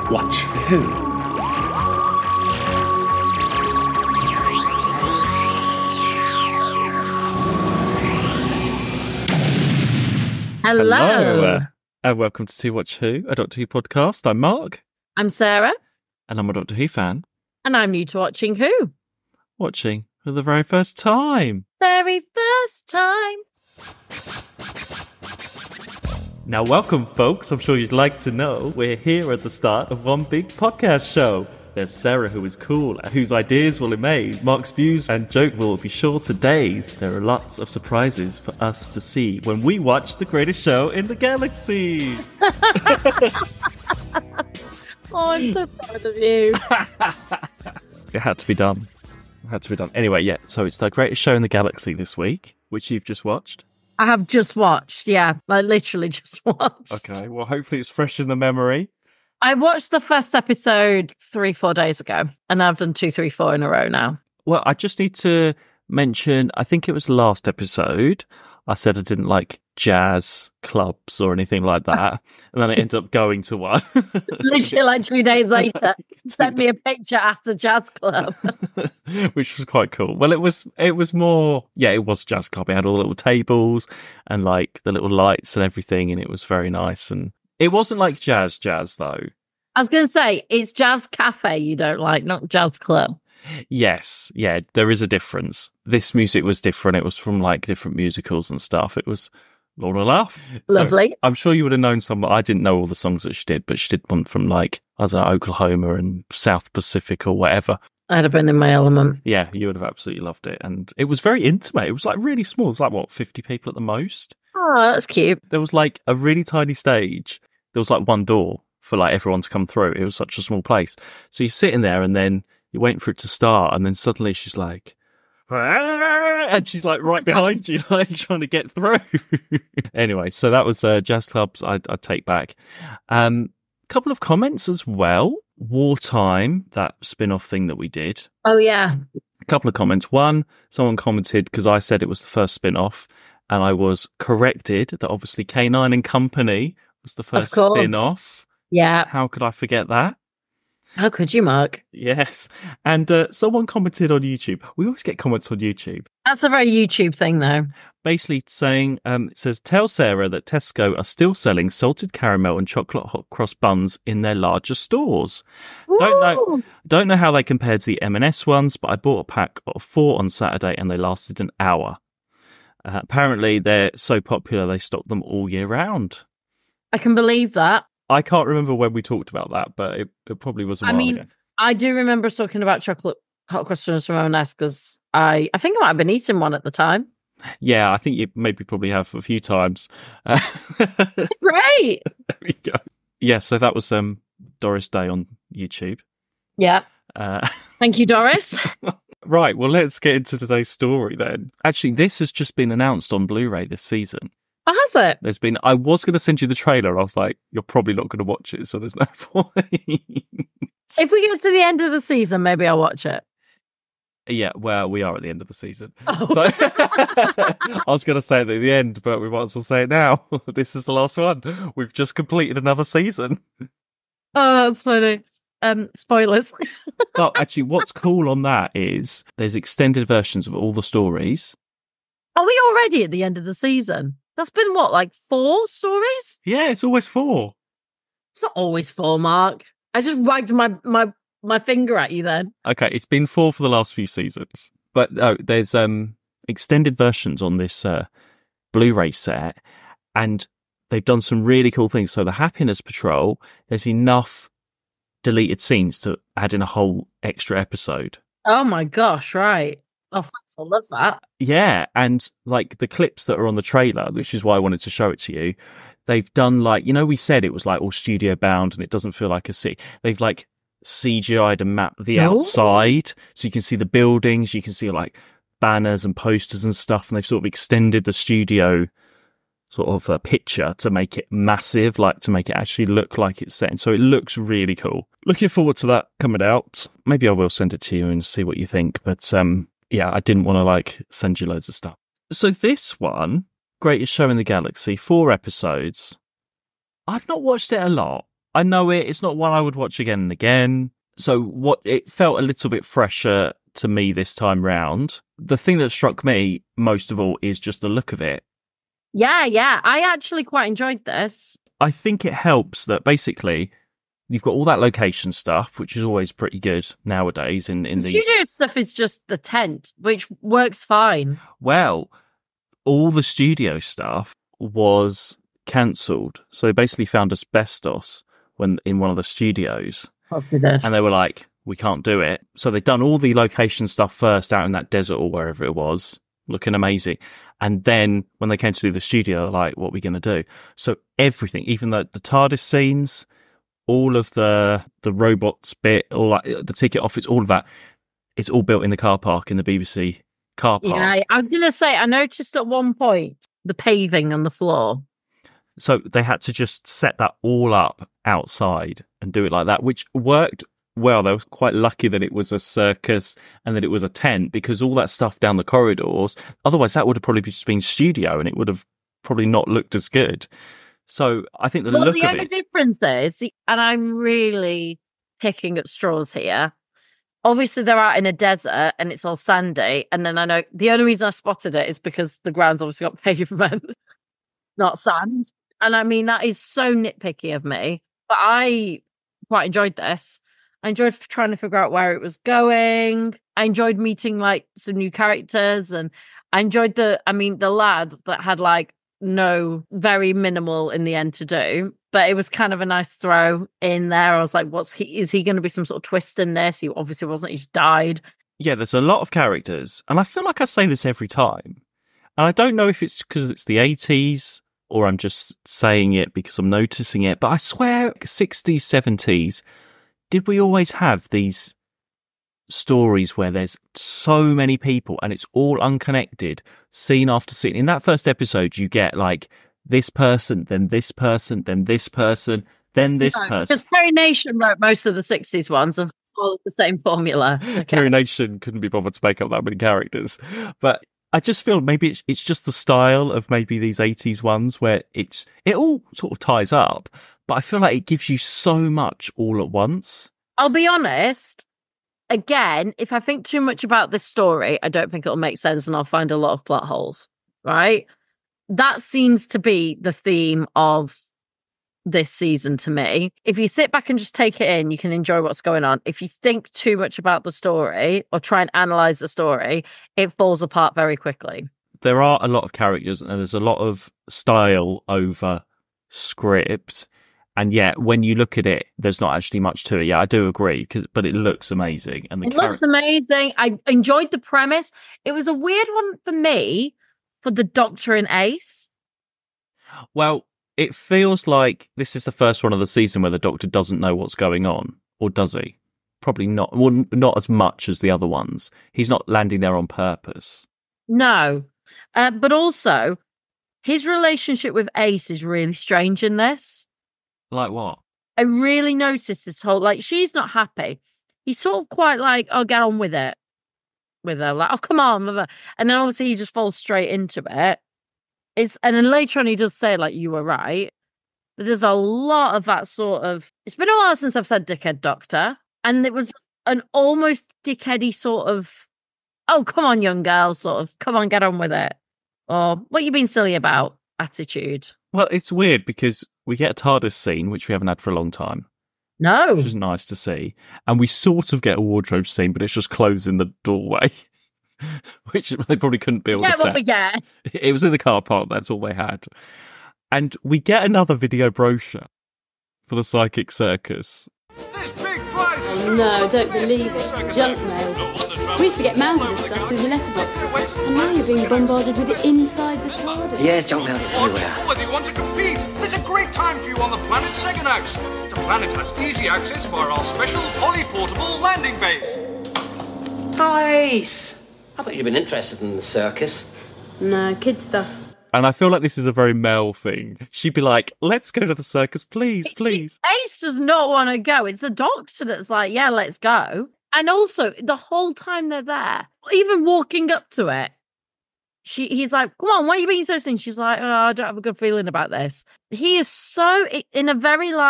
Watch Who? Hello. And welcome to See Watch Who, a Doctor Who podcast. I'm Mark. I'm Sarah. And I'm a Doctor Who fan. And I'm new to watching Who. Watching for the very first time. Very first time. Now, welcome, folks. I'm sure you'd like to know we're here at the start of one big podcast show. There's Sarah, who is cool, whose ideas will amaze. Mark's views and joke will be sure to daze. There are lots of surprises for us to see when we watch the greatest show in the galaxy. Oh, I'm so proud of you. It had to be done. Anyway, yeah, so it's the greatest show in the galaxy this week, which you've just watched. I have just watched, yeah. I literally just watched. Okay, well, hopefully it's fresh in the memory. I watched the first episode 3-4 days ago, and I've done 2, 3, 4 in a row now. Well, I just need to mention, I think it was last episode, I said I didn't like jazz clubs or anything like that, and then I ended up going to one. Literally like 2 days later, sent me a picture at a jazz club. Which was quite cool. Well, it was more, yeah, it was a jazz club. It had all the little tables and like the little lights and everything, and it was very nice. And it wasn't like jazz though. I was going to say, it's jazz cafe you don't like, not jazz club. Yes, yeah, there is a difference. This music was different. It was from like different musicals and stuff. It was Laura Laugh. Lovely. So I'm sure you would have known some. I didn't know all the songs that she did, but she did one from like, I don't know, Oklahoma and South Pacific or whatever. I'd have been in my element. Yeah, you would have absolutely loved it. And it was very intimate. It was like really small. It was like, what, 50 people at the most? Oh, that's cute. There was like a really tiny stage. There was like one door for like everyone to come through. It was such a small place. So you're sitting there and then you're waiting for it to start. And then suddenly she's like, and she's like right behind you, like trying to get through. Anyway, so that was jazz clubs I'd take back. Couple of comments as well. Wartime, that spin-off thing that we did. Oh, yeah. A couple of comments. One, someone commented because I said it was the first spin-off and I was corrected that obviously K9 and Company was the first spin-off. Yeah. How could I forget that? How could you, Mark? Yes. And someone commented on YouTube. We always get comments on YouTube. That's a very YouTube thing, though. Basically saying, it says, tell Sarah that Tesco are still selling salted caramel and chocolate hot cross buns in their larger stores. Don't know how they compare to the M&S ones, but I bought a pack of 4 on Saturday and they lasted an hour. Apparently, they're so popular they stock them all year round. I can believe that. I can't remember when we talked about that, but it probably was a while ago. I do remember us talking about chocolate hot cross buns from M&S because I think I might have been eating one at the time. Yeah, I think you maybe probably have a few times. Great. There we go. Yeah, so that was Doris Day on YouTube. Yeah. Thank you, Doris. Right, well, let's get into today's story then. Actually, this has just been announced on Blu-ray this season. Oh, has it? I was going to send you the trailer. I was like, you're probably not going to watch it, so there's no point. If we get to the end of the season, maybe I'll watch it. Yeah, well, we are at the end of the season. Oh. So I was going to say it at the end, but we might as well say it now. This is the last one. We've just completed another season. Oh, that's funny. Spoilers. But actually, what's cool on that is there's extended versions of all the stories. Are we already at the end of the season? That's been what, like 4 stories? Yeah, it's always 4. It's not always 4, Mark. I just wagged my finger at you then. Okay, it's been 4 for the last few seasons. But there's extended versions on this Blu-ray set, and they've done some really cool things. So the Happiness Patrol, there's enough deleted scenes to add in a whole extra episode. Oh my gosh, right. Oh, thanks. I love that. Yeah, and like the clips that are on the trailer, which is why I wanted to show it to you, they've done like, we said it was like all studio bound and it doesn't feel like a city. They've like CGI'd and mapped the outside, so you can see the buildings, you can see like banners and posters and stuff, and they've sort of extended the studio sort of a picture to make it massive, like to make it actually look like it's set. And so it looks really cool. Looking forward to that coming out. Maybe I will send it to you and see what you think. But yeah, I didn't want to like send you loads of stuff. So this one, Greatest Show in the Galaxy, 4 episodes. I've not watched it a lot. I know it. It's not one I would watch again and again. So it felt a little bit fresher to me this time round. The thing that struck me most of all is just the look of it. Yeah. I actually quite enjoyed this. I think it helps that basically you've got all that location stuff, which is always pretty good nowadays in these. Studio stuff is just the tent, which works fine. Well, all the studio stuff was cancelled. So they basically found asbestos in one of the studios. What's it is? And they were like, we can't do it. So they'd done all the location stuff first out in that desert or wherever it was, looking amazing. And then when they came to do the studio, they're like, what are we going to do? So everything, even the TARDIS scenes, all of the robots bit, all like the ticket office, all of that, it's all built in the car park in the BBC car park. Yeah, I was going to say, I noticed at one point the paving on the floor. So they had to just set that all up outside and do it like that, which worked well. They were quite lucky that it was a circus and that it was a tent, because all that stuff down the corridors, otherwise that would have probably just been studio and it would have probably not looked as good. So I think the look of it... The only difference is, and I'm really picking at straws here, obviously they're out in a desert and it's all sandy, and then I know the only reason I spotted it is because the ground's obviously got pavement, not sand. And I mean, that is so nitpicky of me, but I quite enjoyed this. I enjoyed trying to figure out where it was going. I enjoyed meeting like some new characters, and I enjoyed the lad that had like very minimal in the end to do, but it was kind of a nice throw in there. I was like, is he going to be some sort of twist in this? He obviously wasn't, he just died. Yeah, there's a lot of characters, and I feel like I say this every time, and I don't know if it's because it's the 80s or I'm just saying it because I'm noticing it, but I swear 60s, 70s, did we always have these stories where there's so many people and it's all unconnected, scene after scene? In that first episode, you get like this person, then this person, then this person, then this person. Because Terry Nation wrote most of the 60s ones and followed the same formula. Okay. Terry Nation couldn't be bothered to make up that many characters. But I just feel maybe it's just the style of maybe these 80s ones where it all sort of ties up, but I feel like it gives you so much all at once. I'll be honest, again, if I think too much about this story, I don't think it'll make sense and I'll find a lot of plot holes, right? That seems to be the theme of this season to me. If you sit back and just take it in, you can enjoy what's going on. If you think too much about the story or try and analyze the story, it falls apart very quickly. There are a lot of characters and there's a lot of style over script. And yet, when you look at it, there's not actually much to it. Yeah, I do agree, but it looks amazing. And it looks amazing. I enjoyed the premise. It was a weird one for me for the Doctor and Ace. Well, it feels like this is the first one of the season where the Doctor doesn't know what's going on, or does he? Probably not. Well, not as much as the other ones. He's not landing there on purpose. No. But also, his relationship with Ace is really strange in this. Like what? I really noticed this whole, like, she's not happy. He's sort of quite like, oh, get on with it. With her, like, oh, come on. And then obviously he just falls straight into it. And then later on he does say, like, you were right. But there's a lot of that sort of, it's been a while since I've said dickhead doctor. And it was an almost dickheady sort of, oh, come on, young girl, sort of, come on, get on with it. Or what you being silly about attitude. Well, it's weird because we get a TARDIS scene, which we haven't had for a long time. No. Which is nice to see. And we sort of get a wardrobe scene, but it's just clothes in the doorway, which they probably couldn't build a set. But yeah. It was in the car park. That's all they had. And we get another video brochure for the Psychic Circus. This big prize is no, don't believe it. Junk mail. We used to get mounds of this stuff through the letterbox, and now you're being bombarded with it inside the TARDIS. Yes, junk mail is everywhere. Whether you want to compete, there's a great time for you on the planet Segonax. The planet has easy access via our special poly-portable landing base. Nice. I thought you'd been interested in the circus. No, kid stuff. And I feel like this is a very Mel thing. She'd be like, let's go to the circus, please, please. Ace does not want to go. It's the Doctor that's like, yeah, let's go. And also, the whole time they're there, even walking up to it, he's like, come on, why are you being so stingy? She's like, oh, I don't have a good feeling about this. He is so, in a very like,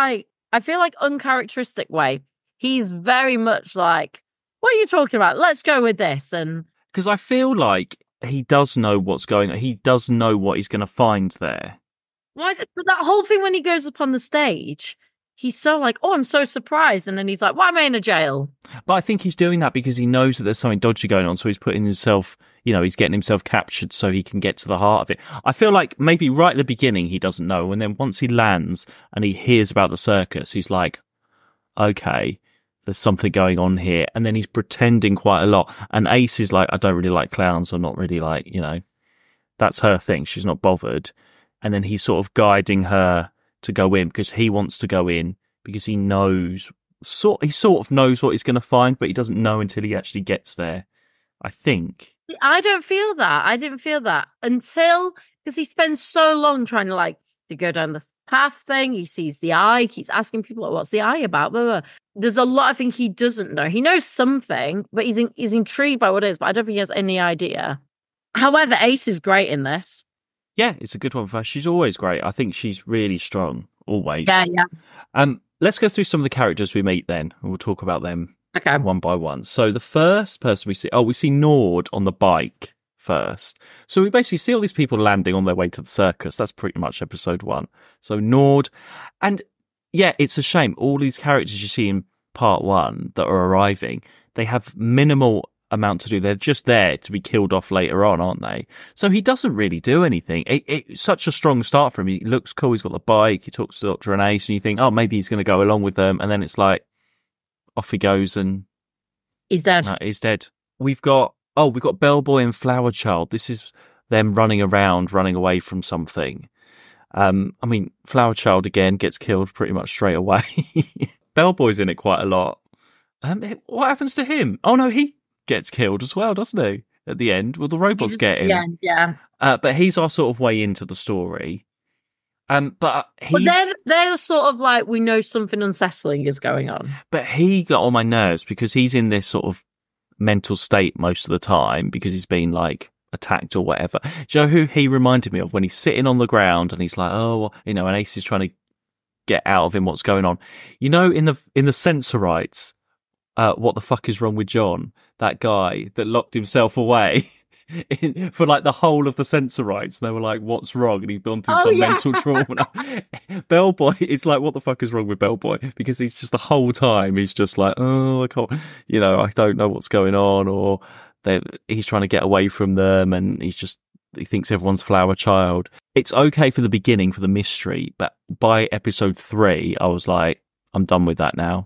I feel like uncharacteristic way. He's very much like, what are you talking about? Let's go with this. And because I feel like he does know what's going on. He does know what he's going to find there. why? But that whole thing when he goes up on the stage, he's so like, oh, I'm so surprised. And then he's like, why am I in a jail? But I think he's doing that because he knows that there's something dodgy going on. So he's putting himself, he's getting himself captured so he can get to the heart of it. I feel like maybe right at the beginning he doesn't know. And then once he lands and he hears about the circus, he's like, okay, there's something going on here. And then he's pretending quite a lot. And Ace is like, I don't really like clowns, or not really like, that's her thing. She's not bothered. And then he's sort of guiding her to go in because he wants to go in because he knows, he sort of knows what he's going to find, but he doesn't know until he actually gets there, I think. I don't feel that. I didn't feel that until, because he spends so long trying to go down the path thing. He sees the eye, keeps asking people, like, what's the eye about? Blah, blah. There's a lot of things he doesn't know. He knows something, but he's intrigued by what it is, but I don't think he has any idea. However, Ace is great in this. Yeah, it's a good one for her. She's always great. I think she's really strong, always. Yeah. Let's go through some of the characters we meet then, and we'll talk about them one by one. So the first person we see Nord on the bike first. So we basically see all these people landing on their way to the circus. That's pretty much episode 1. So Nord, and yeah, it's a shame. All these characters you see in part 1 that are arriving, they have minimal amount to do. They're just there to be killed off later on, aren't they? So he doesn't really do anything. It's such a strong start for him. He looks cool. He's got the bike. He talks to Dr. and Ace, and you think, oh, maybe he's going to go along with them. And then it's like, off he goes, and he's dead. No, he's dead. We've got Bellboy and Flower Child. This is them running around, running away from something. Flower Child again gets killed pretty much straight away. Bellboy's in it quite a lot. What happens to him? Oh no, he gets killed as well, doesn't he? At the end, will the robots get him? Yeah. But he's our sort of way into the story. But they're sort of like, we know something unsettling is going on. But he got on my nerves because he's in this sort of mental state most of the time because he's been like attacked or whatever. Do you know who he reminded me of when he's sitting on the ground and he's like, and Ace is trying to get out of him what's going on. In the Sensorites, what the fuck is wrong with John? That guy that locked himself away for like the whole of the Sensorites. And they were like, what's wrong? And he's gone through some mental trauma. Bellboy, it's like, what the fuck is wrong with Bellboy? Because he's just the whole time, he's just like, I can't, I don't know what's going on. Or he's trying to get away from them and he thinks everyone's Flower Child. It's okay for the beginning, for the mystery. But by episode 3, I was like, I'm done with that now.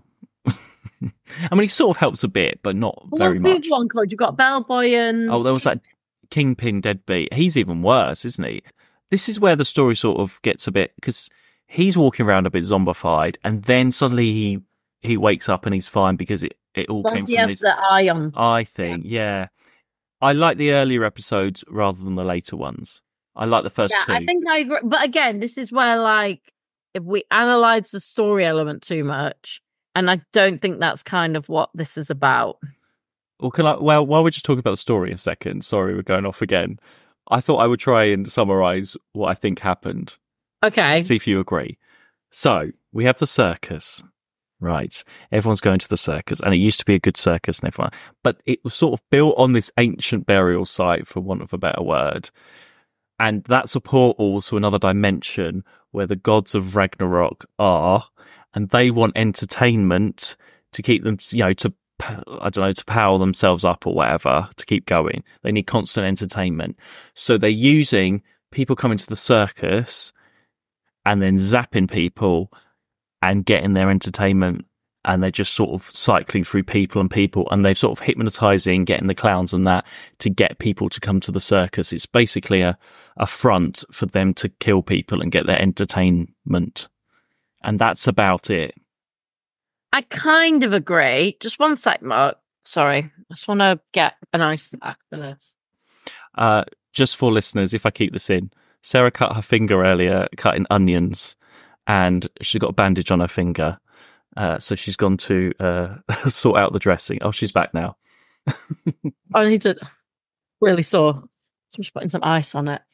He sort of helps a bit, but not very much. What's the one called? You've got Bellboy and... Oh, there was that Kingpin Deadbeat. He's even worse, isn't he? This is where the story sort of gets a bit... Because he's walking around a bit zombified, and then suddenly he wakes up and he's fine because it all came from this... the eye on. I think, yeah. I like the earlier episodes rather than the later ones. I like the first 2. I think I agree. But again, this is where, like, if we analyse the story element too much... And I don't think that's kind of what this is about. Well, while we're just talking about the story a second, sorry, we're going off again. I thought I would try and summarise what I think happened. Okay. See if you agree. So, we have the circus. Right. Everyone's going to the circus. And it used to be a good circus and everyone. But it was sort of built on this ancient burial site, for want of a better word. And that's a portal to another dimension where the gods of Ragnarok are. And they want entertainment to keep them, to power themselves up or whatever, to keep going. They need constant entertainment. So they're using people coming to the circus and then zapping people and getting their entertainment. And they're just sort of cycling through people, and they're sort of hypnotizing, getting the clowns and that to get people to come to the circus. It's basically a front for them to kill people and get their entertainment. And that's about it. I kind of agree. Just one sec, Mark. Sorry. I just want to get an ice pack for this. Just for listeners, if I keep this in, Sarah cut her finger earlier, cutting onions, and she got a bandage on her finger. So she's gone to sort out the dressing. Oh, she's back now. I need to really sore. So I'm just putting some ice on it.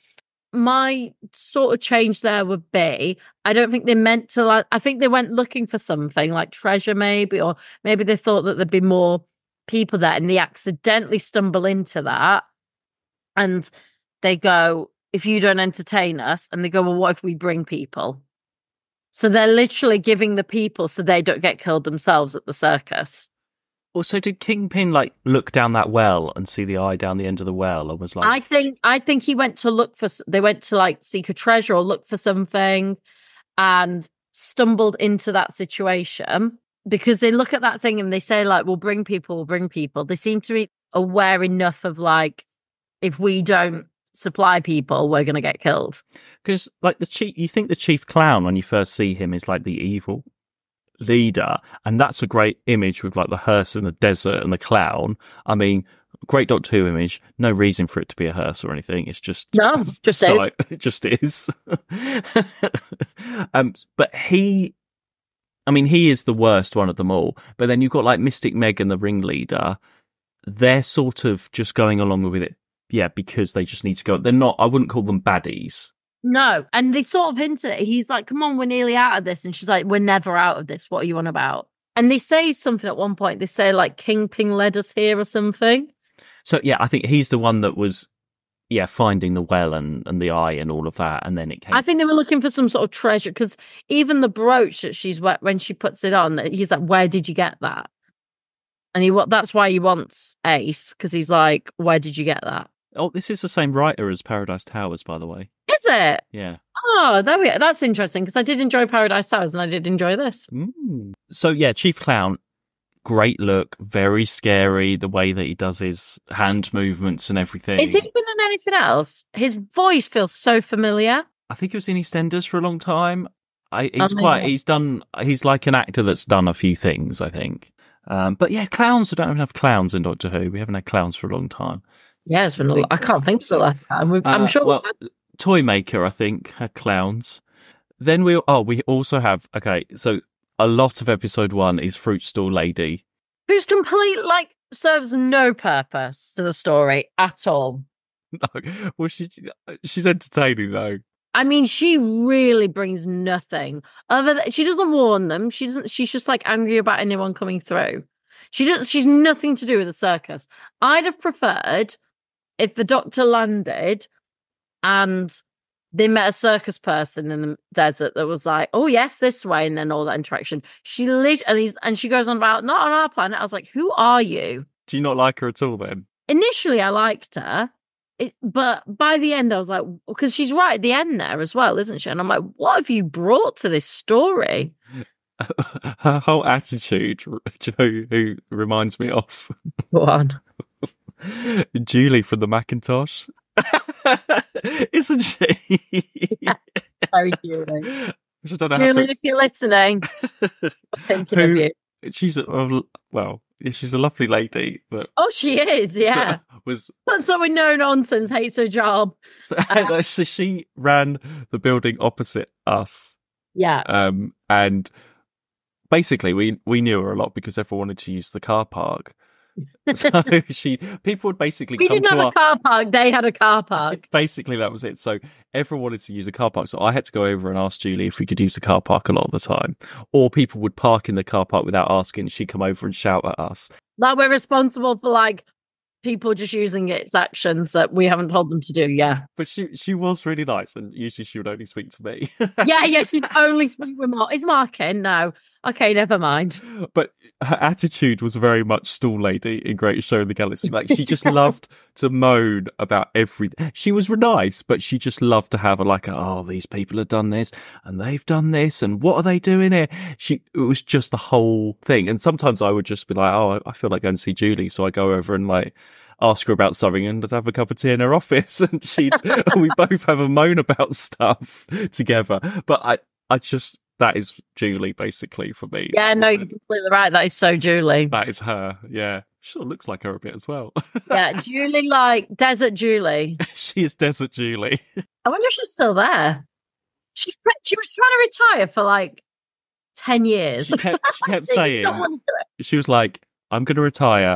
my sort of change there would be, I don't think they meant to, like, I think they went looking for something like treasure maybe, or maybe they thought that there'd be more people there and they accidentally stumble into that and they go, if you don't entertain us, and they go, well, what if we bring people? So they're literally giving the people so they don't get killed themselves at the circus. Also, did Kingpin like look down that well and see the eye down the end of the well, and was like, I think he went to look for. They went to like seek a treasure or look for something, and stumbled into that situation because they look at that thing and they say like, "We'll bring people. We'll bring people." They seem to be aware enough of like, if we don't supply people, we're going to get killed. Because like you think the chief clown when you first see him is like the evil leader, and that's a great image with like the hearse in the desert and the clown. I mean, great Doctor Who image. No reason for it to be a hearse or anything. It's just just is. It just is. But he is the worst one of them all. But then you've got like Mystic Meg and the ringleader. They're sort of just going along with it, yeah, because they just need to go. They're not. I wouldn't call them baddies. No, and they sort of hinted it. He's like, come on, we're nearly out of this. And she's like, we're never out of this. What are you on about? And they say something at one point. They say like Kingpin led us here or something. So, yeah, I think he's the one that was, finding the well and the eye and all of that. And then it came. I think they were looking for some sort of treasure because even the brooch that when she puts it on, he's like, where did you get that? And that's why he wants Ace, because he's like, where did you get that? Oh, this is the same writer as Paradise Towers, by the way. Is it? Yeah. Oh, there we go. That's interesting because I did enjoy Paradise Towers and I did enjoy this. So, yeah, Chief Clown, great look, very scary, the way that he does his hand movements and everything. Is he been in anything else? His voice feels so familiar. I think he was in EastEnders for a long time. He's like an actor that's done a few things, I think. But yeah, clowns, we don't even have clowns in Doctor Who. We haven't had clowns for a long time. Yeah, it's been a lot. I can't think of the last time. I'm sure. Well, Toymaker, I think, had clowns. Then we also have, so a lot of episode 1 is Fruit Stall Lady. Who's serves no purpose to the story at all. No, well, she's entertaining though. I mean, she really brings nothing other than she doesn't warn them. She's just like angry about anyone coming through. She's nothing to do with the circus. I'd have preferred if the Doctor landed and they met a circus person in the desert that was like, oh yes, this way, and then all that interaction. She goes on about, not on our planet. I was like, who are you? Do you not like her at all then? Initially, I liked her. But by the end, I was like, because she's right at the end there as well, isn't she? And I'm like, what have you brought to this story? Her whole attitude, do you know who reminds me of? Go on. Julie from the Macintosh. Isn't she? Yeah, sorry, Julie. I don't know Julie, if you're listening, I'm thinking of you. She's she's a lovely lady. But she is, yeah. Not someone no nonsense, hates her job. So she ran the building opposite us. Yeah. And basically we knew her a lot because everyone wanted to use the car park. So people would basically we didn't have a car park, they had a car park. Basically that was it. So everyone wanted to use a car park, so I had to go over and ask Julie if we could use the car park a lot of the time, or people would park in the car park without asking. She'd come over and shout at us like we're responsible for like people just using its actions that we haven't told them to do. Yeah, but she was really nice, and usually she would only speak to me. yeah she'd only speak with Mark. Is Mark in? No. Okay, never mind. But her attitude was very much Stall Lady in Greatest Show in the Galaxy. Like, she just loved to moan about everything. She was nice, but she just loved to have these people have done this and they've done this and what are they doing here? It was just the whole thing. And sometimes I would just be like, oh, I feel like going to see Julie. So I go over and like ask her about something and I'd have a cup of tea in her office and we both have a moan about stuff together. But that is Julie, basically, for me. Yeah, no, you're completely right. That is so Julie. That is her, yeah. She sort of looks like her a bit as well. Yeah, Julie, like Desert Julie. She is Desert Julie. I wonder if she's still there. She was trying to retire for like 10 years. She kept saying, she was like, I'm going to retire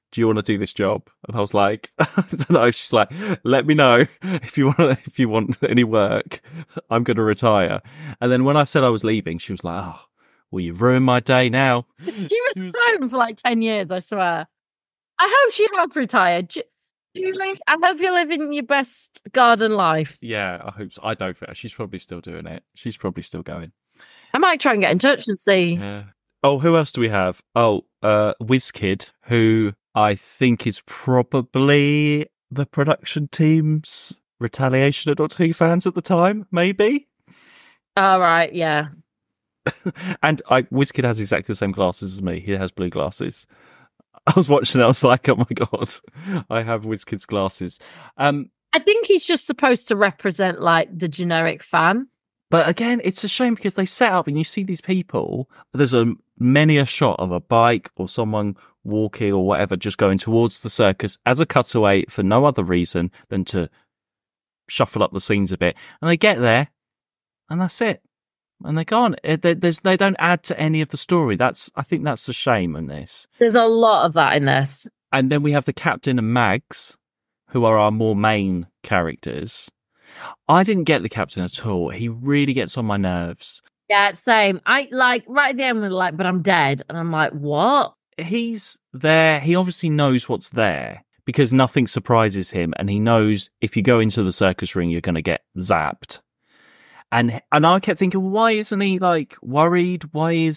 do you want to do this job? And I was like, I don't know. She's like, let me know if you want any work. I'm going to retire. And then when I said I was leaving, she was like, oh, well, you've ruined my day now. She was home for like 10 years, I swear. I hope she has retired. I hope you're living your best garden life. Yeah, I hope so. I don't think she's probably still doing it. She's probably still going. I might try and get in touch and see. Yeah. Oh, who else do we have? Oh, WizKid, who I think is probably the production team's retaliation at Doctor Who fans at the time, maybe? All right, yeah. And WizKid has exactly the same glasses as me. He has blue glasses. I was watching it, I was like, oh my God, I have WizKid's glasses. I think he's just supposed to represent, like, the generic fan. But again, it's a shame because they set up and you see these people, there's many a shot of a bike or someone walking or whatever just going towards the circus as a cutaway for no other reason than to shuffle up the scenes a bit. And they get there and that's it. And they're gone. They don't add to any of the story. I think that's a shame in this. There's a lot of that in this. And then we have the Captain and Mags, who are our more main characters. I didn't get the Captain at all. He really gets on my nerves. Yeah, same. I like right at the end, we're like, but I'm dead. And I'm like, what? He's there. He obviously knows what's there because nothing surprises him. And he knows if you go into the circus ring, you're going to get zapped. And I kept thinking, why isn't he like worried? Why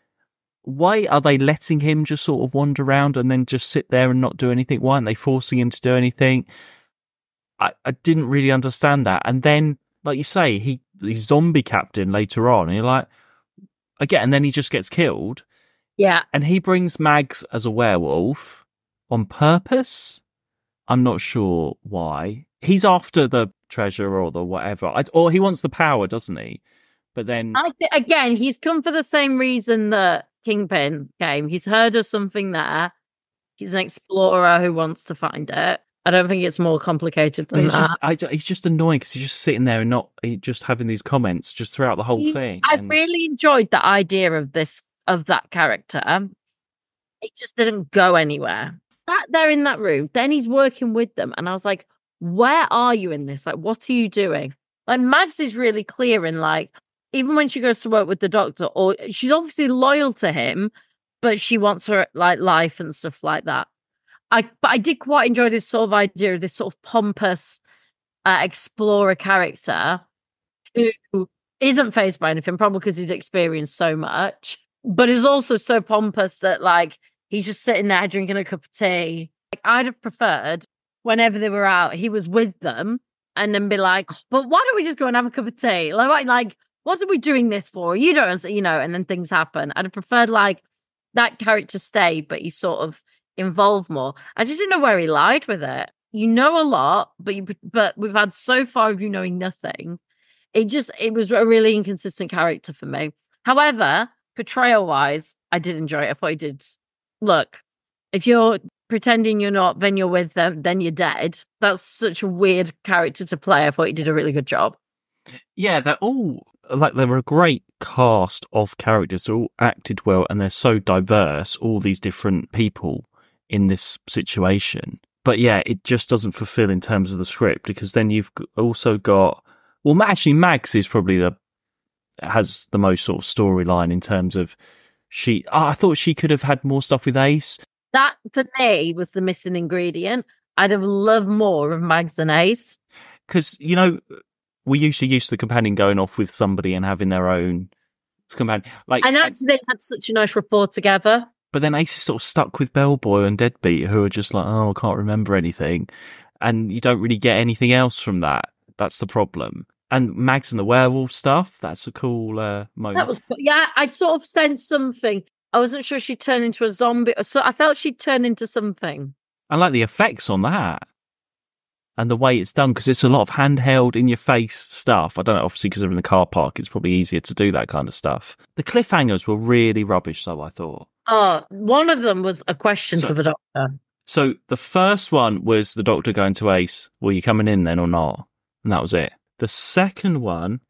are they letting him just sort of wander around and then just sit there and not do anything? Why aren't they forcing him to do anything? I didn't really understand that. And then, like you say, he's zombie captain later on. And you're like, again, and then he just gets killed. Yeah. And he brings Mags as a werewolf on purpose. I'm not sure why. He's after the treasure or the whatever. Or he wants the power, doesn't he? But then... again, he's come for the same reason that Kingpin came. He's heard of something there. He's an explorer who wants to find it. I don't think it's more complicated than that. He's just annoying because he's just sitting there and not just having these comments just throughout the whole thing. I've really enjoyed the idea of that character. It just didn't go anywhere. Sat there in that room, then he's working with them, and I was like, where are you in this? Like, what are you doing? Like, Mags is really clear in, like, even when she goes to work with the Doctor, or she's obviously loyal to him, but she wants her, like, life and stuff like that. But I did quite enjoy this sort of idea of this sort of pompous explorer character who isn't fazed by anything, probably because he's experienced so much, but is also so pompous that, like, he's just sitting there drinking a cup of tea. Like, I'd have preferred whenever they were out, he was with them and then be like, but why don't we just go and have a cup of tea? Like, what are we doing this for? You don't, and then things happen. I'd have preferred, like, that character stay, but he sort of involved more. I just didn't know where he lied with it. You know a lot, but we've had so far of you knowing nothing. It was a really inconsistent character for me. However, portrayal wise, I did enjoy it. I thought he did. Look, if you're pretending you're not, then you're with them, then you're dead. That's such a weird character to play. I thought he did a really good job. Yeah, they're all like, they're a great cast of characters. They're all acted well, and they're so diverse. All these different people in this situation. But yeah, it just doesn't fulfill in terms of the script, because then you've also got, well, actually Mags is probably has the most sort of storyline in terms of I thought she could have had more stuff with Ace. That for me was the missing ingredient. I'd have loved more of Mags and Ace. Because, we usually used to the companion going off with somebody and having their own companion. And actually they had such a nice rapport together. But then Ace is sort of stuck with Bellboy and Deadbeat, who are just like, oh, I can't remember anything. And you don't really get anything else from that. That's the problem. And Mags and the werewolf stuff, that's a cool moment. That was, yeah, I sort of sensed something. I wasn't sure she'd turn into a zombie. So I felt she'd turn into something. I like the effects on that. And the way it's done, because it's a lot of handheld, in-your-face stuff. I don't know, obviously, because they're in the car park, it's probably easier to do that kind of stuff. The cliffhangers were really rubbish, though, I thought. Oh, one of them was a question for the Doctor. So the first one was the Doctor going to Ace, were you coming in then or not? And that was it. The second one,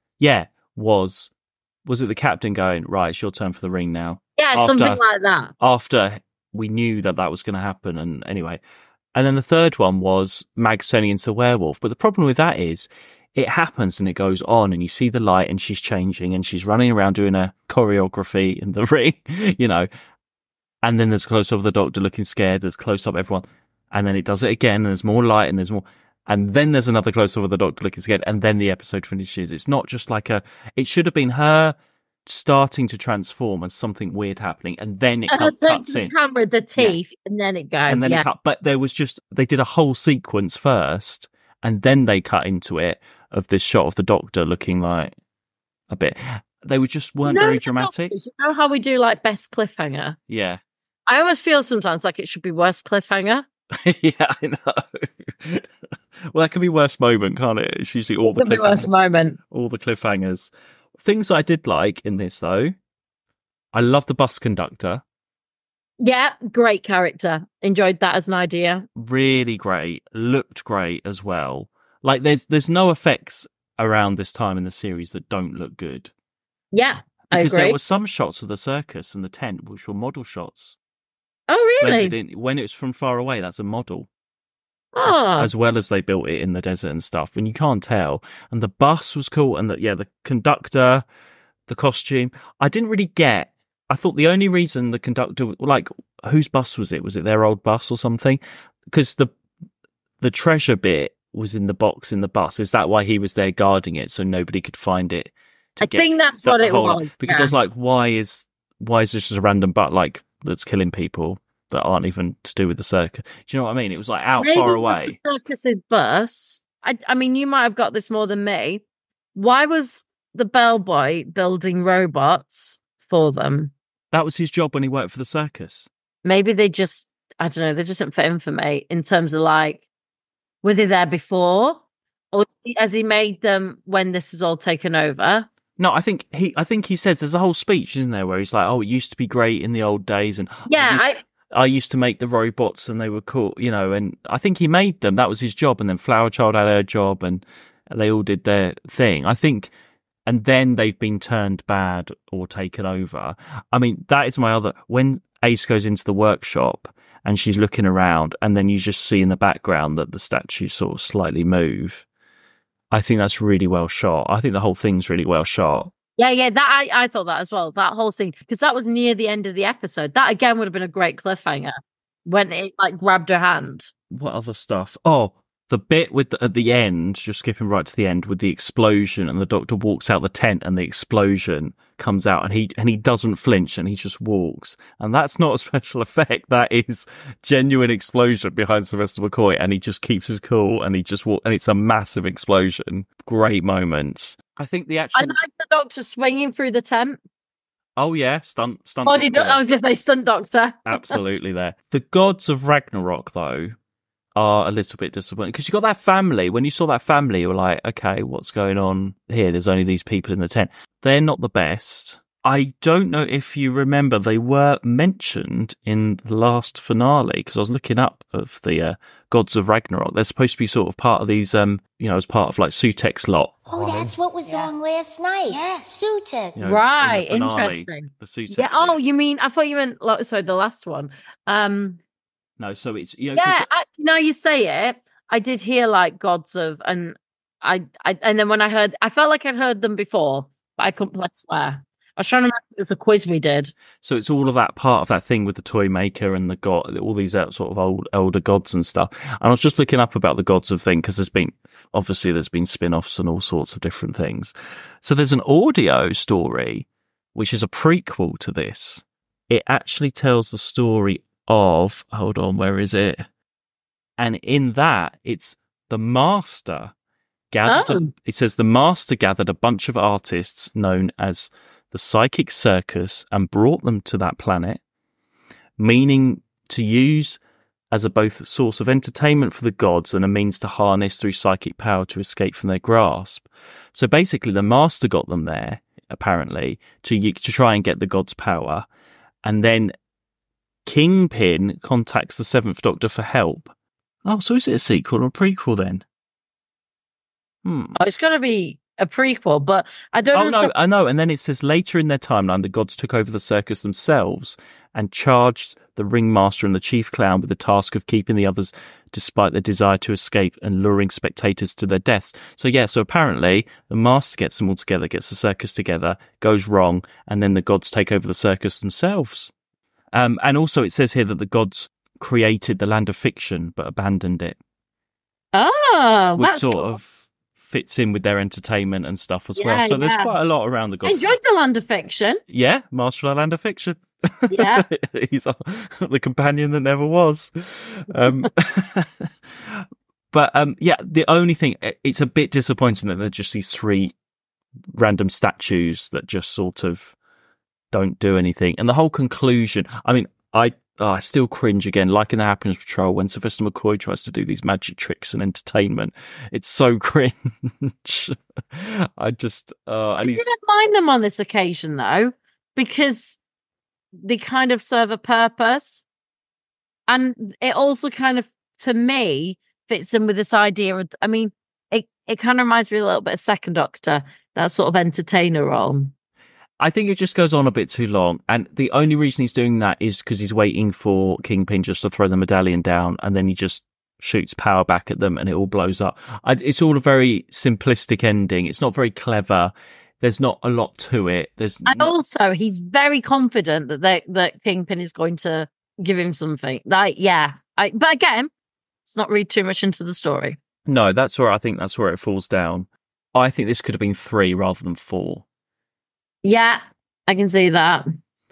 was it the Captain going, right, it's your turn for the ring now? Yeah, something like that. After we knew that was going to happen. And anyway, and then the third one was Mags turning into the werewolf. But the problem with that is it happens and it goes on and you see the light and she's changing and she's running around doing a choreography in the ring, you know, and then there's close up of the Doctor looking scared. There's close up everyone. And then it does it again and there's more light and there's more. And then there's another close up of the Doctor looking scared. And then the episode finishes. It's not just like it should have been her starting to transform and something weird happening, and then it cuts in. Camera, the teeth, and then it goes. And then it cut. But there was they did a whole sequence first, and then they cut into it of this shot of the Doctor looking like a bit. They weren't very dramatic. You know how we do like best cliffhanger? Yeah. I almost feel sometimes like it should be worst cliffhanger. Yeah, I know. Well, that can be worst moment, can't it? It's usually all the worst moment. All the cliffhangers. Things I did like in this, though, I love the bus conductor. Yeah, great character. Enjoyed that as an idea. Really great. Looked great as well. Like, there's no effects around this time in the series that don't look good. Yeah, I agree. Because there were some shots of the circus and the tent, which were model shots. Oh, really? When it's from far away, that's a model. Oh. As well as they built it in the desert and stuff, and you can't tell. And the bus was cool, and the conductor, the costume. I didn't really get. I thought the only reason the conductor, like, whose bus was it? Was it their old bus or something? Because the treasure bit was in the box in the bus. Is that why he was there guarding it so nobody could find it? I think that's what it was. Because I was like, why is this just a random butt like that's killing people that aren't even to do with the circus? Do you know what I mean? It was like far away. Maybe the circus's bus. I mean, you might have got this more than me. Why was the bellboy building robots for them? That was his job when he worked for the circus. Maybe they just, I don't know, they just didn't fit in for me in terms of like, were they there before? Or has he made them when this is all taken over? No, I think he says there's a whole speech, isn't there, where he's like, "Oh, it used to be great in the old days," and I used to make the robots, and they were cool, you know. And I think he made them. That was his job. And then Flower Child had her job, and they all did their thing. I think, and then they've been turned bad or taken over. I mean, that is my other. When Ace goes into the workshop and she's looking around, and then you just see in the background that the statues sort of slightly move. I think that's really well shot. I think the whole thing's really well shot. Yeah, that I thought that as well. That whole scene, because that was near the end of the episode. That again would have been a great cliffhanger when it like grabbed her hand. What other stuff? Oh, the bit with at the end, just skipping right to the end with the explosion, and the Doctor walks out the tent, and the explosion comes out, and he doesn't flinch, and he just walks, and that's not a special effect. That is genuine explosion behind Sylvester McCoy, and he just keeps his cool, and he just walks, and it's a massive explosion. Great moment. I think the actual. I like the Doctor swinging through the tent. Oh yeah, stunt. I was going to say stunt Doctor. Absolutely there. The gods of Ragnarok, though, are a little bit disappointing because you got that family. When you saw that family, you were like, okay, what's going on here? There's only these people in the tent. They're not the best. I don't know if you remember, they were mentioned in the last finale because I was looking up of the gods of Ragnarok. They're supposed to be sort of part of these, as part of like Sutek's lot. Oh, that's what was on last night. Yeah, Sutek. You know, right, in the finale, interesting. The Sutek. Yeah. Oh, you mean? I thought you meant. Sorry, the last one. No, so it's now you say it, I did hear like gods of, and I and then when I felt like I'd heard them before, but I couldn't place where. I was trying to remember, it was a quiz we did. So it's all of that part of that thing with the toy maker and the god, all these sort of older gods and stuff. And I was just looking up about the gods of thing because there's been spin-offs and all sorts of different things. So there's an audio story which is a prequel to this. It actually tells the story of, hold on, where is it? And in that, it's the Master gathers. It says the Master gathered a bunch of artists known as the Psychic Circus and brought them to that planet, meaning to use as a both source of entertainment for the gods and a means to harness through psychic power to escape from their grasp. So basically, the Master got them there, apparently, to try and get the gods' power, and then Kingpin contacts the Seventh Doctor for help. Oh, so is it a sequel or a prequel then? Oh, it's got to be a prequel, but I don't know. No, I know. And then it says later in their timeline, the gods took over the circus themselves and charged the ringmaster and the chief clown with the task of keeping the others despite their desire to escape and luring spectators to their deaths. So apparently the master gets them all together, gets the circus together, goes wrong, and then the gods take over the circus themselves. And also it says here that the gods created the land of fiction but abandoned it. Oh, which that's sort cool. of fits in with their entertainment and stuff as well. So there's quite a lot around the gods. Enjoyed the land of fiction. Yeah, Master of the Land of Fiction. Yeah. He's the companion that never was. But the only thing, it's a bit disappointing that they're just these 3 random statues that just sort of don't do anything. And the whole conclusion, I mean, I still cringe again, like in the Happiness Patrol, when Sylvester McCoy tries to do these magic tricks and entertainment. It's so cringe. I didn't mind them on this occasion, though, because they kind of serve a purpose. And it also kind of, to me, fits in with this idea of, I mean, it kind of reminds me a little bit of Second Doctor, that sort of entertainer role. I think it just goes on a bit too long. And the only reason he's doing that is because he's waiting for Kingpin just to throw the medallion down, and then he just shoots power back at them and it all blows up. It's all a very simplistic ending. It's not very clever. There's not a lot to it. Also, he's very confident that Kingpin is going to give him something. But again, let's not read too much into the story. No, that's where it falls down. I think this could have been 3 rather than 4. Yeah, I can see that.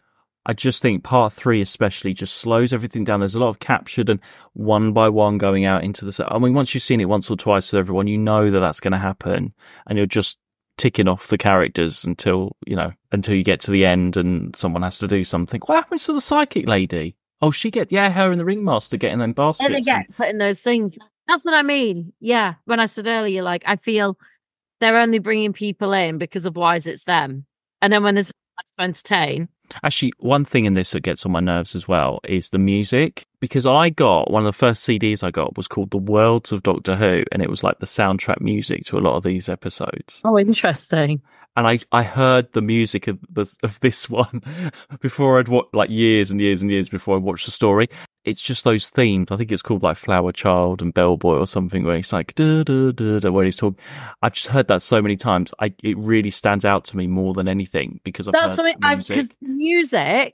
I just think part 3 especially just slows everything down. There's a lot of captured and one by one going out into the... I mean, once you've seen it once or twice with everyone, you know that that's going to happen, and you're just ticking off the characters until you get to the end and someone has to do something. What happens to the psychic lady? Oh, her and the ringmaster get in them baskets. And they get put in those things. That's what I mean. Yeah, when I said earlier, like, I feel they're only bringing people in because otherwise it's them. And then when there's to entertain. Actually, one thing in this that gets on my nerves as well is the music, because one of the first CDs I got was called The Worlds of Doctor Who, and it was like the soundtrack music to a lot of these episodes. Oh, interesting. And I heard the music of this one before I'd watched, like, years and years and years before I watched the story. It's just those themes. I think it's called like Flower Child and Bellboy or something, where it's like da da da da, where he's talking. I've just heard that so many times. It really stands out to me more than anything because because the music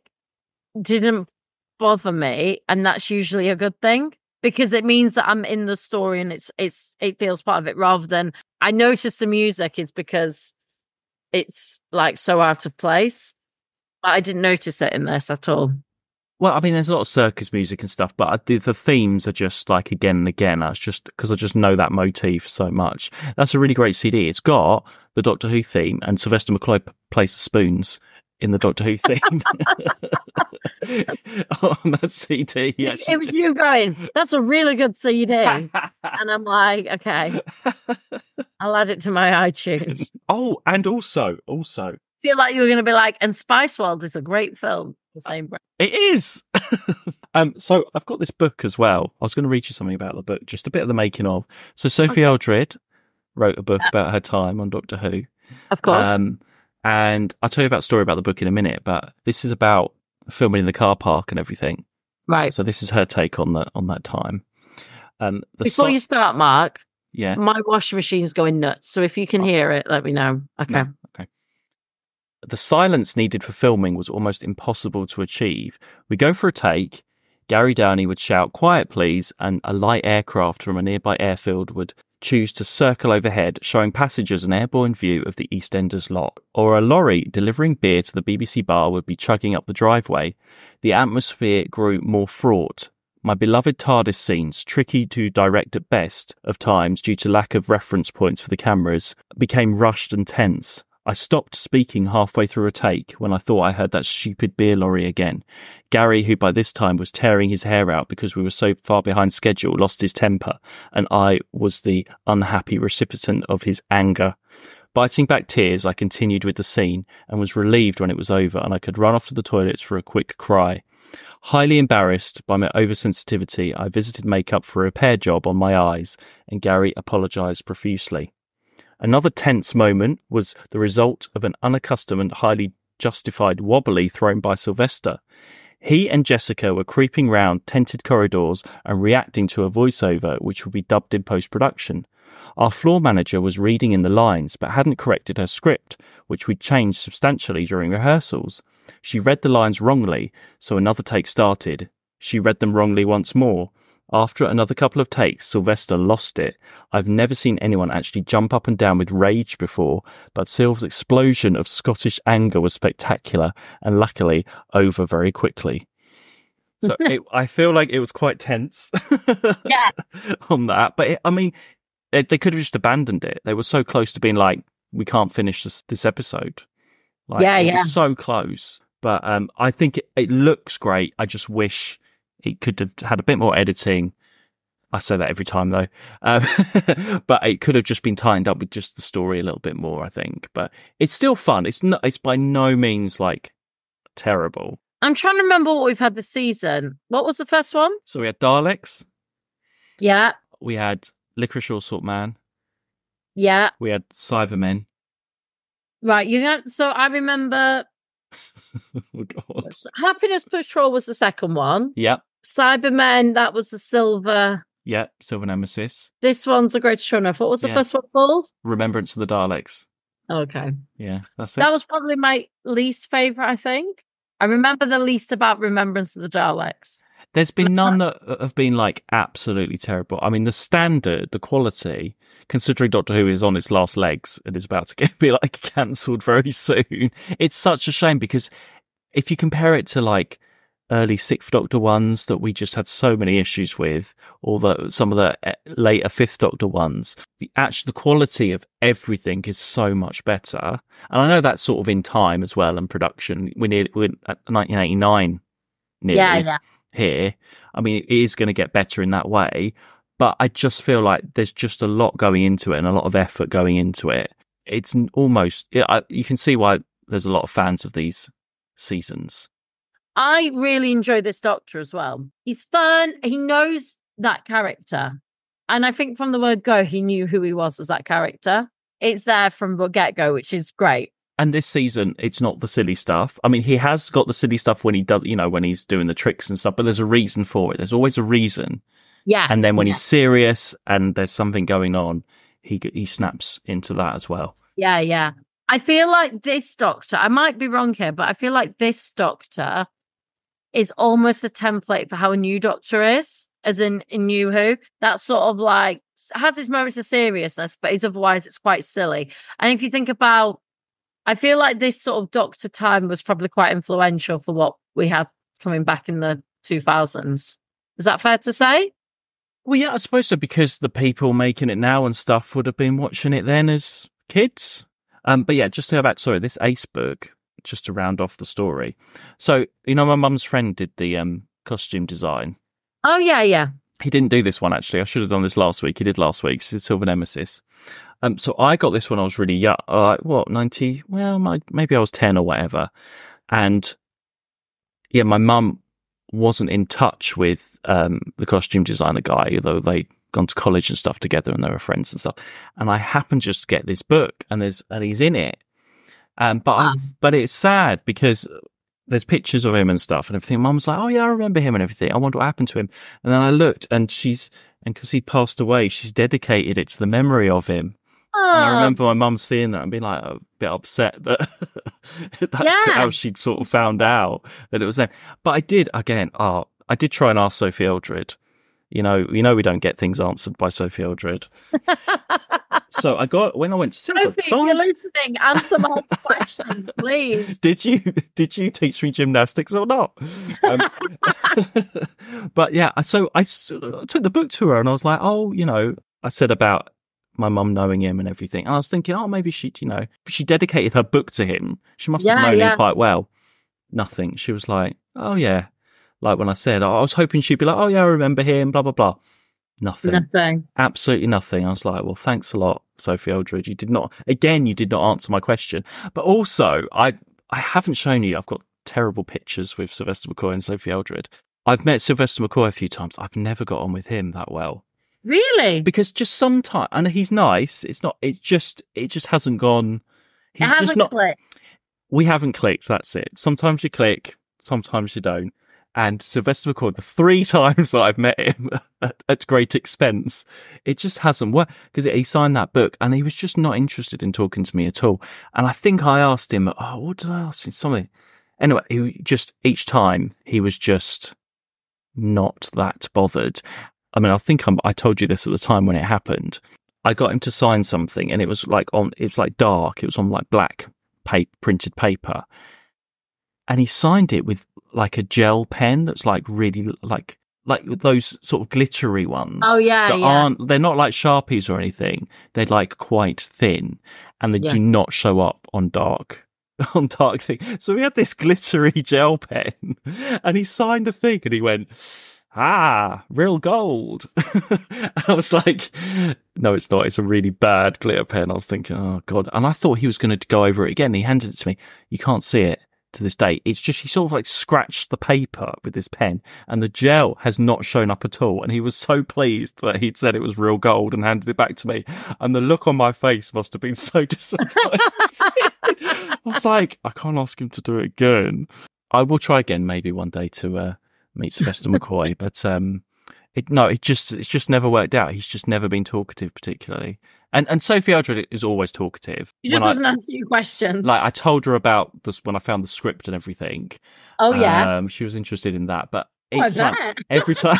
didn't bother me, and that's usually a good thing because it means that I'm in the story and it feels part of it, rather than I noticed the music is because it's like so out of place. But I didn't notice it in this at all. Well, I mean, there's a lot of circus music and stuff, but the themes are just like again and again. That's just because I just know that motif so much. That's a really great CD. It's got the Doctor Who theme, and Sylvester McCoy plays the spoons in the Doctor Who theme on that CD. It was you going, that's a really good CD. And I'm like, okay, I'll add it to my iTunes. Oh, and also. Feel like you were going to be like, and Spice World is a great film. The same breath. It is. So I've got this book as well. I was going to read you something about the book, just a bit of the making of. So Sophie Aldred wrote a book about her time on Doctor Who. Of course. And I'll tell you about a story about the book in a minute, but this is about filming in the car park and everything. Right. So this is her take on that time. Before you start, Mark, yeah, my washing machine's going nuts. So if you can hear it, let me know. Okay. No, okay. The silence needed for filming was almost impossible to achieve. We go for a take. Gary Downey would shout, "Quiet, please," and a light aircraft from a nearby airfield would choose to circle overhead, showing passengers an airborne view of the EastEnders lot. Or a lorry delivering beer to the BBC bar would be chugging up the driveway. The atmosphere grew more fraught. My beloved TARDIS scenes, tricky to direct at best of times due to lack of reference points for the cameras, became rushed and tense. I stopped speaking halfway through a take when I thought I heard that stupid beer lorry again. Gary, who by this time was tearing his hair out because we were so far behind schedule, lost his temper, and I was the unhappy recipient of his anger. Biting back tears, I continued with the scene and was relieved when it was over and I could run off to the toilets for a quick cry. Highly embarrassed by my oversensitivity, I visited makeup for a repair job on my eyes, and Gary apologised profusely. Another tense moment was the result of an unaccustomed and highly justified wobbly thrown by Sylvester. He and Jessica were creeping round tented corridors and reacting to a voiceover which would be dubbed in post-production. Our floor manager was reading in the lines but hadn't corrected her script, which we'd changed substantially during rehearsals. She read the lines wrongly, so another take started. She read them wrongly once more. After another couple of takes, Sylvester lost it. I've never seen anyone actually jump up and down with rage before, but Sylv's explosion of Scottish anger was spectacular and luckily over very quickly. So I feel like it was quite tense Yeah. on that. But they could have just abandoned it. They were so close to being like, we can't finish this episode. Like, it was so close. But I think it looks great. I just wish it could have had a bit more editing. I say that every time though. But it could have just been tightened up with just the story a little bit more, I think. But it's still fun. It's by no means like terrible. I'm trying to remember what we've had this season. What was the first one? So we had Daleks. Yeah. We had Licorice Allsort Man. Yeah. We had Cybermen. Right. So I remember Oh God. Happiness Patrol was the second one. Yep. Cybermen, that was the silver. Yep. Silver Nemesis. This one's The Greatest Show on Earth. What was the first one called? Remembrance of the Daleks. Okay. Yeah, that's it. That was probably my least favourite, I think. I remember the least about Remembrance of the Daleks. There's been none that have been like absolutely terrible. I mean, the standard, the quality, considering Doctor Who is on its last legs and is about to be like cancelled very soon, it's such a shame because if you compare it to like early Sixth Doctor ones that we just had so many issues with, or some of the later Fifth Doctor ones, the quality of everything is so much better. And I know that's sort of in time as well and production. We're at 1989 nearly. Yeah. Here, I mean, it is going to get better in that way, but I just feel like there's just a lot going into it and a lot of effort going into it. It's almost, you can see why there's a lot of fans of these seasons. I really enjoy this Doctor as well. He's fun. He knows that character. And I think from the word go, he knew who he was as that character. It's there from the get-go, which is great. And this season, it's not the silly stuff. I mean, he has got the silly stuff when he does, when he's doing the tricks and stuff, but there's a reason for it. There's always a reason. Yeah. And then when he's serious and there's something going on, he snaps into that as well. Yeah. I feel like this Doctor, I might be wrong here, but I feel like this Doctor is almost a template for how a new Doctor is, as in New Who. That sort of like has its moments of seriousness, but otherwise it's quite silly. And if you think about, I feel like this sort of Doctor time was probably quite influential for what we had coming back in the 2000s. Is that fair to say? Well, yeah, I suppose so, because the people making it now and stuff would have been watching it then as kids. But yeah, just to go back, this Ace book, just to round off the story. So, my mum's friend did the costume design. Oh, yeah. He didn't do this one, actually. I should have done this last week. He did last week. He did Silver Nemesis. So I got this when I was really young, 90? Well, maybe I was 10 or whatever. And yeah, my mum wasn't in touch with the costume designer guy, although they'd gone to college and stuff together and they were friends and stuff. And I happened just to get this book and he's in it. But it's sad because there's pictures of him and stuff and everything. Mum's like, oh yeah, I remember him and everything. I wonder what happened to him. And then I looked and because he passed away, she's dedicated it to the memory of him. And I remember my mum seeing that and being like a bit upset that that's how she sort of found out that it was them. But I did try and ask Sophie Eldred. We don't get things answered by Sophie Eldred. So when I went to Sophie, if you're listening, answer my questions, please. Did you teach me gymnastics or not? But yeah, so I took the book to her and I was like, I said about my mum knowing him and everything. And I was thinking, maybe she dedicated her book to him. She must have known him quite well. Nothing. She was like, oh yeah. Like when I said, I was hoping she'd be like, oh yeah, I remember him, blah, blah, blah. Nothing. Absolutely nothing. I was like, well, thanks a lot, Sophie Eldred. You did not answer my question. But also, I haven't shown you, I've got terrible pictures with Sylvester McCoy and Sophie Eldred. I've met Sylvester McCoy a few times. I've never got on with him that well. Really? Because just sometimes, and he's nice. It just hasn't gone. It hasn't clicked. We haven't clicked. That's it. Sometimes you click, sometimes you don't. And Sylvester McCoy, the 3 times that I've met him at great expense, it just hasn't worked, because he signed that book and he was just not interested in talking to me at all. And I think I asked him, what did I ask him? Something. Anyway, he just, each time he was just not that bothered. I mean, I told you this at the time when it happened. I got him to sign something and it was like dark. It was on like black printed paper. And he signed it with like a gel pen that's like really like those sort of glittery ones. Oh yeah, they're not like Sharpies or anything. They're like quite thin and they do not show up on dark things. So he had this glittery gel pen and he signed a thing and he went, real gold. I was like, no, it's not. It's a really bad glitter pen. I was thinking, oh God. And I thought he was going to go over it again. He handed it to me. You can't see it to this day. It's just, he sort of like scratched the paper with this pen and the gel has not shown up at all. And he was so pleased that he'd said it was real gold and handed it back to me. And the look on my face must have been so disappointing. I was like, I can't ask him to do it again. I will try again maybe one day to meet Sylvester McCoy, but it's just never worked out. He's just never been talkative particularly. And Sophie Aldred is always talkative. She just doesn't answer your questions. Like I told her about this when I found the script and everything. Oh yeah. She was interested in that, but every time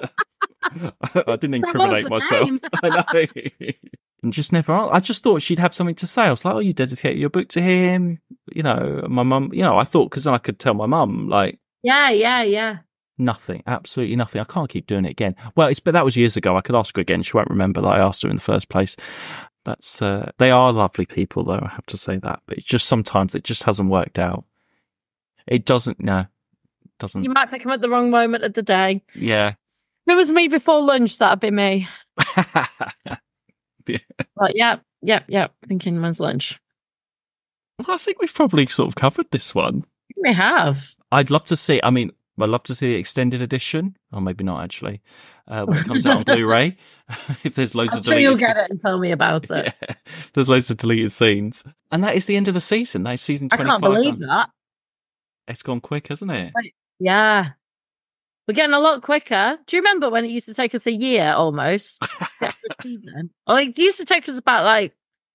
I didn't incriminate myself. I know. And just never. I just thought she'd have something to say. I was like, "Oh, you dedicated your book to him." You know, my mum. You know, I thought because then I could tell my mum. Like, yeah. Nothing, absolutely nothing. I can't keep doing it again. Well, but that was years ago. I could ask her again. She won't remember that I asked her in the first place. That's they are lovely people, though. I have to say that. But it's just sometimes it just hasn't worked out. It doesn't. No, it doesn't. You might pick them at the wrong moment of the day. Yeah. If it was me before lunch, that'd be me. Yeah. Like, yeah. Thinking when's lunch? Well, I think we've probably sort of covered this one. We have. I'd love to see. I mean, I'd love to see the extended edition, or maybe not actually, when it comes out on Blu-ray. If there's loads of deleted, you'll get it and tell me about it. Yeah, there's loads of deleted scenes, and that is the end of the season. That is season 25. I can't believe that. It's gone quick, hasn't it? Yeah, we're getting a lot quicker. Do you remember when it used to take us a year almost? It used to take us about like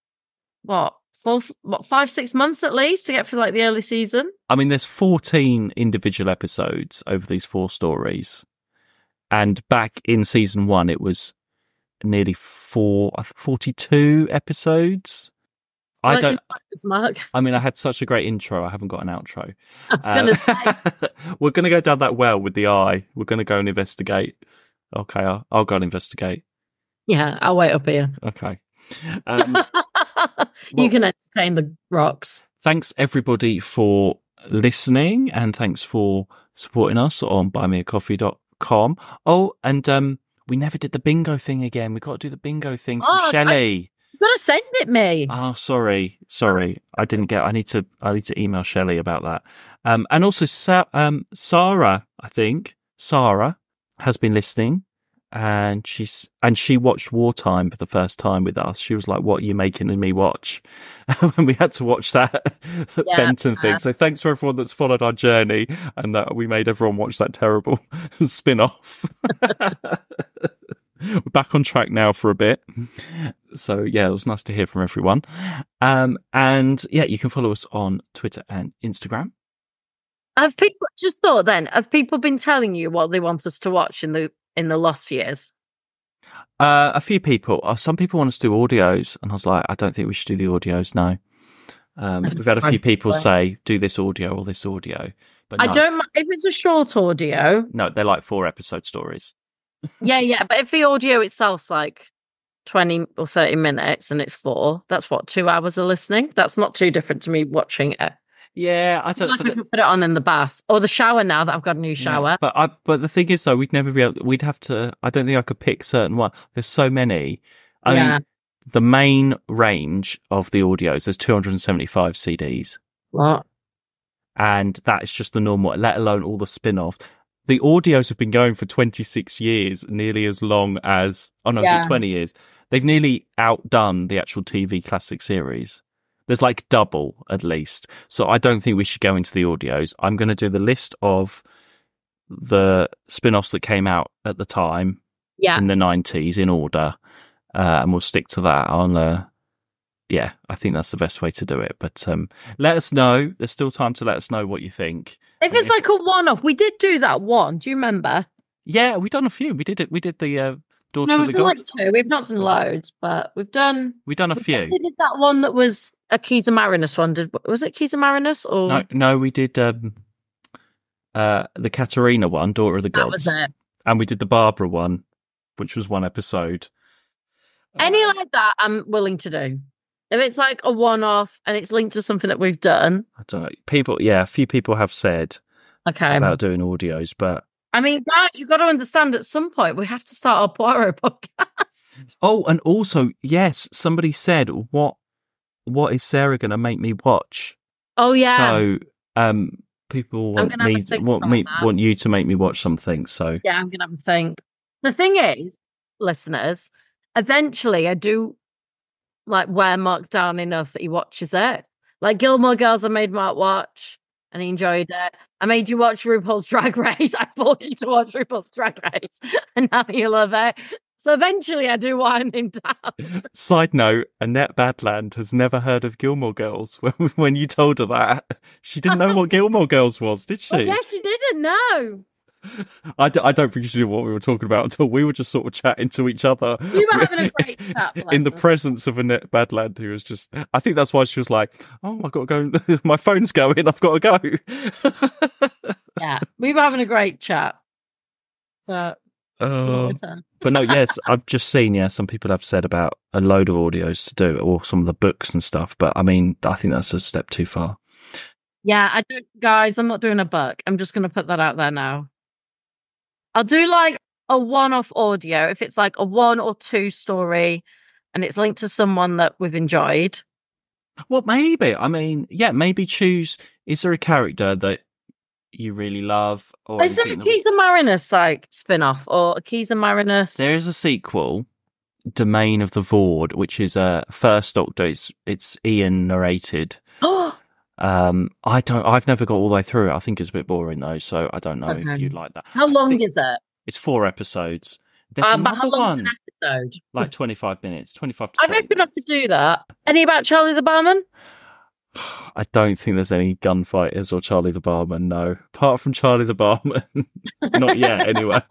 5-6 months at least to get through like the early season. I mean, there's 14 individual episodes over these 4 stories. And back in season 1, it was nearly 42 episodes. I mean, I had such a great intro. I haven't got an outro. I was going to say. We're going to go down that well with the eye. We're going to go and investigate. Okay, I'll go and investigate. Yeah, I'll wait up here. Okay. You can entertain the rocks. Thanks everybody for listening, and thanks for supporting us on buymeacoffee.com. Oh, and we never did the bingo thing again. We've got to do the bingo thing from Shelley. You've got to send it me. Oh, sorry. I need to email Shelley about that. And also Sarah, I think. Sarah has been listening. And she watched Wartime for the first time with us. She was like, "What are you making me watch?" When we had to watch that Benton thing. So thanks for everyone that's followed our journey and that we made everyone watch that terrible spin-off. We're back on track now for a bit. So yeah, it was nice to hear from everyone. And yeah, you can follow us on Twitter and Instagram. Have people been telling you what they want us to watch in the lost years? A few people. Some people want us to do audios, and I was like, I don't think we should do the audios now. We've had a few people say, do this audio or this audio. But no. I don't mind if it's a short audio. No, they're like 4-episode stories. Yeah. But if the audio itself's like 20 or 30 minutes and it's 4, that's what, 2 hours of listening? That's not too different to me watching it. Yeah, I don't. I could put it on in the bath or the shower now that I've got a new shower. Yeah, but the thing is, though, we'd never be able. We'd have to. I don't think I could pick certain one. There's so many. I mean, the main range of the audios. There's 275 CDs. What? And that is just the normal. Let alone all the spin-offs. The audios have been going for 26 years, nearly as long as. Oh no, is it 20 years? They've nearly outdone the actual TV classic series. There's like double at least. So I don't think we should go into the audios. I'm going to do the list of the spin-offs that came out at the time in the 90s in order, and we'll stick to that. I think that's the best way to do it. But let us know. There's still time to let us know what you think. If it's like a one-off, we did do that one. Do you remember? Yeah, we've done a few. We did it. We did the Daughter No, of we've the done Gods. like 2. We've not done loads, but we've done a few. We did that one that was a Keys of Marinus one. Was it Keys of Marinus or No, we did the Katerina one, Daughter of the Gods. That was it. And we did the Barbara one, which was one episode. Any like that, I'm willing to do. If it's like a one-off and it's linked to something that we've done. I don't know. A few people have said about doing audios, but I mean, guys, you've got to understand at some point we have to start our Poirot podcast. Oh, and also, yes, somebody said, what is Sarah going to make me watch? Oh, yeah. So, people want you to make me watch something. So yeah, I'm going to have a think. The thing is, listeners, eventually I do like wear Mark down enough that he watches it. Like Gilmore Girls, I made Mark watch and he enjoyed it. I made you watch RuPaul's Drag Race. I forced you to watch RuPaul's Drag Race and now you love it. So eventually I do wind him down. Side note, Annette Badland has never heard of Gilmore Girls. When you told her that, she didn't know what Gilmore Girls was, did she? Well, yeah, she didn't know. I don't think she knew what we were talking about until we were just sort of chatting to each other. We were having a great chat. In the presence of Annette Badland, who was just... I think that's why she was like, oh, I've got to go. My phone's going. I've got to go. Yeah, we were having a great chat. But no, yes, I've just seen, some people have said about a load of audios to do, or some of the books and stuff, but I mean, I think that's a step too far. Yeah, guys, I'm not doing a book. I'm just going to put that out there now. I'll do like a one-off audio if it's like a 1 or 2 story and it's linked to someone that we've enjoyed. Well, maybe. I mean, maybe choose, is there a character that you really love? Or is there a Keys of Marinus like spin-off or a Keys of Marinus? There is a sequel, Domain of the Vord, which is a First Doctor. It's Ian narrated. I've never got all the way through it. I think it's a bit boring though, so I don't know if you'd like that. How long is it? It's 4 episodes. There's but another how long's one, an episode? like 25 minutes, 25 to I 30 reckon I could do that. Any about Charlie the Barman? I don't think there's any gunfighters or Charlie the Barman, no. Apart from Charlie the Barman. Not yet, anyway.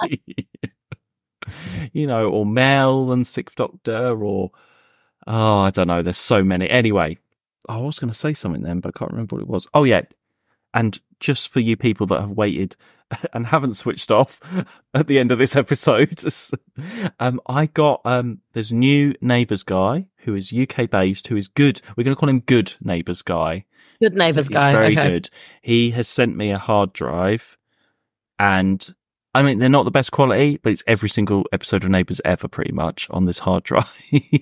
Or Mel and Sixth Doctor, or... Oh, I don't know. There's so many. Anyway, I was going to say something then, but I can't remember what it was. Oh, yeah. And just for you people that have waited and haven't switched off at the end of this episode, I got, there's a new Neighbours guy who is UK based, who is good. We're going to call him Good Neighbours Guy. Good Neighbours Guy. He's very good. He has sent me a hard drive, and I mean, they're not the best quality, but it's every single episode of Neighbours ever pretty much on this hard drive.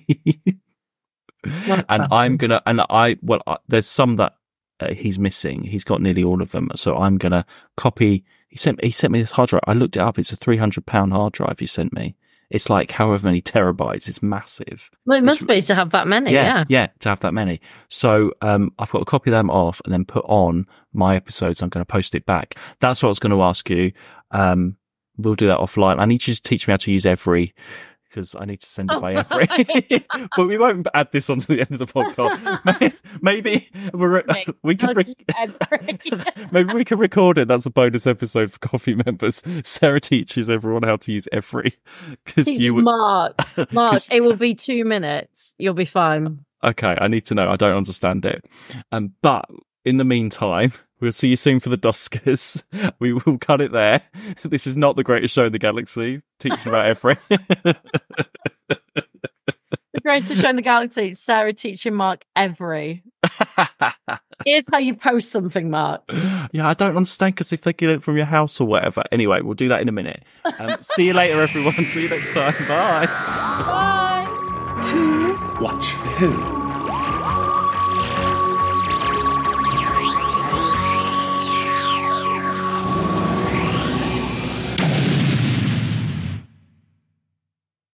And I'm going to, there's some that he's missing. He's got nearly all of them. So I'm going to copy. He sent me this hard drive. I looked it up. It's a £300 hard drive he sent me. It's like however many terabytes. It's massive. Well, it must be to have that many. Yeah, to have that many. So I've got to copy them off and then put on my episodes. I'm going to post it back. That's what I was going to ask you. We'll do that offline. I need you to teach me how to use Every, because I need to send it by Every. But we won't add this onto the end of the podcast. Maybe we can record it. That's a bonus episode for Coffee members. Sarah teaches everyone how to use Every. Mark, it will be 2 minutes. You'll be fine. Okay, I need to know. I don't understand it. But in the meantime, we'll see you soon for the Doskers. We will cut it there. This is not the greatest show in the galaxy. Teaching about Every. The greatest show in the galaxy. Sarah teaching Mark Every. Here's how you post something, Mark. Yeah, I don't understand, because if they get it from your house or whatever. Anyway, we'll do that in a minute. See you later, everyone. See you next time. Bye. Bye. To watch who?